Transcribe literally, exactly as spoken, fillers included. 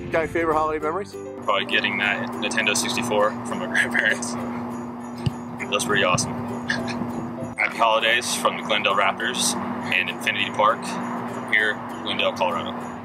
Got any favorite holiday memories? Probably getting that Nintendo sixty-four from my grandparents. That's pretty awesome. Happy holidays from the Glendale Raptors and Infinity Park from here, Glendale, Colorado.